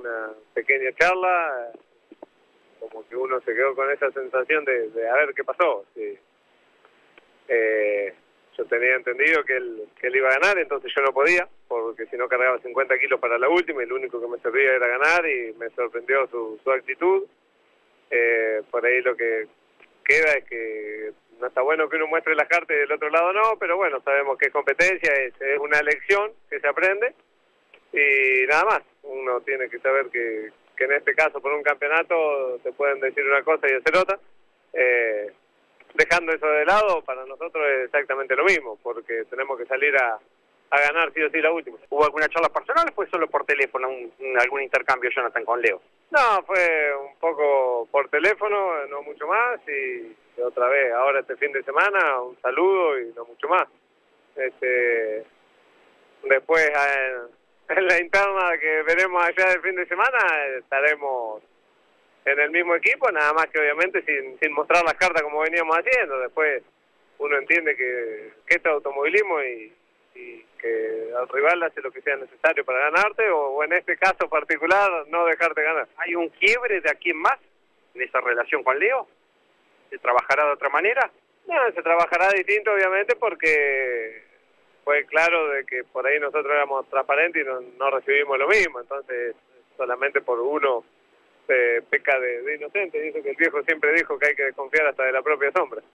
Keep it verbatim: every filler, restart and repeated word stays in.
una pequeña charla, como que uno se quedó con esa sensación de, de a ver qué pasó. Sí. Eh, yo tenía entendido que él, que él iba a ganar, entonces yo no podía, porque si no cargaba cincuenta kilos para la última y lo único que me servía era ganar, y me sorprendió su, su actitud. Eh, por ahí lo que queda es que no está bueno que uno muestre las cartas y del otro lado no, pero bueno, sabemos que es competencia, es, es una lección que se aprende y nada más. Uno tiene que saber que, que en este caso por un campeonato te pueden decir una cosa y hacer otra. Eh, dejando eso de lado, para nosotros es exactamente lo mismo, porque tenemos que salir a, a ganar sí o sí la última. ¿Hubo alguna charla personal o fue solo por teléfono, un, un, algún intercambio, Jonathan, con Leo? No, fue un poco por teléfono, no mucho más, y otra vez, ahora este fin de semana, un saludo y no mucho más. Este, después, en, en la interna que veremos allá del fin de semana, estaremos en el mismo equipo, nada más que obviamente sin, sin mostrar las cartas como veníamos haciendo. Después uno entiende que, que esto es automovilismo y, y que al rival hace lo que sea necesario para ganarte, o, o en este caso particular no dejarte ganar. ¿Hay un quiebre de aquí en más en esa relación con Leo? ¿Se trabajará de otra manera? No, se trabajará distinto obviamente, porque fue claro de que por ahí nosotros éramos transparentes y no, no recibimos lo mismo, entonces solamente por uno se peca de, de inocente. Dice que el viejo siempre dijo que hay que desconfiar hasta de la propia sombra.